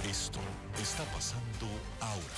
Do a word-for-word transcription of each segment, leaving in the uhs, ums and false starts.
Esto está pasando ahora.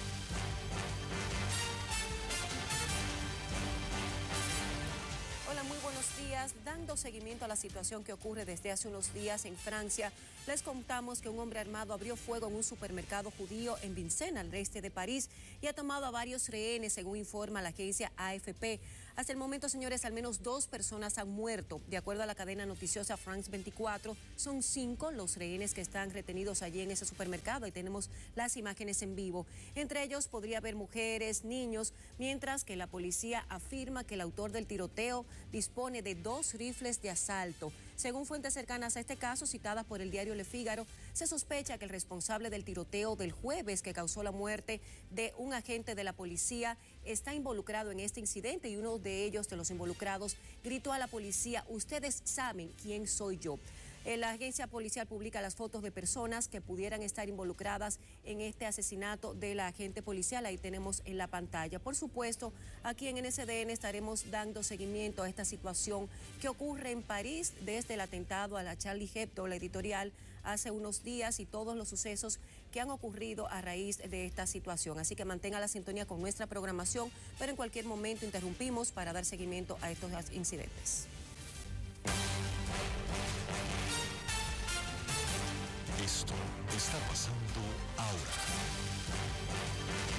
Hola, muy buenos días. Dando seguimiento a la situación que ocurre desde hace unos días en Francia, les contamos que un hombre armado abrió fuego en un supermercado judío en Vincennes, al este de París, y ha tomado a varios rehenes, según informa la agencia A F P. Hasta el momento, señores, al menos dos personas han muerto. De acuerdo a la cadena noticiosa France veinticuatro, son cinco los rehenes que están retenidos allí en ese supermercado, y tenemos las imágenes en vivo. Entre ellos podría haber mujeres, niños, mientras que la policía afirma que el autor del tiroteo dispone de dos rifles de asalto. Según fuentes cercanas a este caso, citadas por el diario Le Figaro, se sospecha que el responsable del tiroteo del jueves que causó la muerte de un agente de la policía está involucrado en este incidente, y uno de ellos, de los involucrados, gritó a la policía: "Ustedes saben quién soy yo". La agencia policial publica las fotos de personas que pudieran estar involucradas en este asesinato de la agente policial. Ahí tenemos en la pantalla. Por supuesto, aquí en N S D N estaremos dando seguimiento a esta situación que ocurre en París desde el atentado a la Charlie Hebdo, la editorial, hace unos días, y todos los sucesos que han ocurrido a raíz de esta situación. Así que mantenga la sintonía con nuestra programación, pero en cualquier momento interrumpimos para dar seguimiento a estos incidentes. Esto está pasando ahora.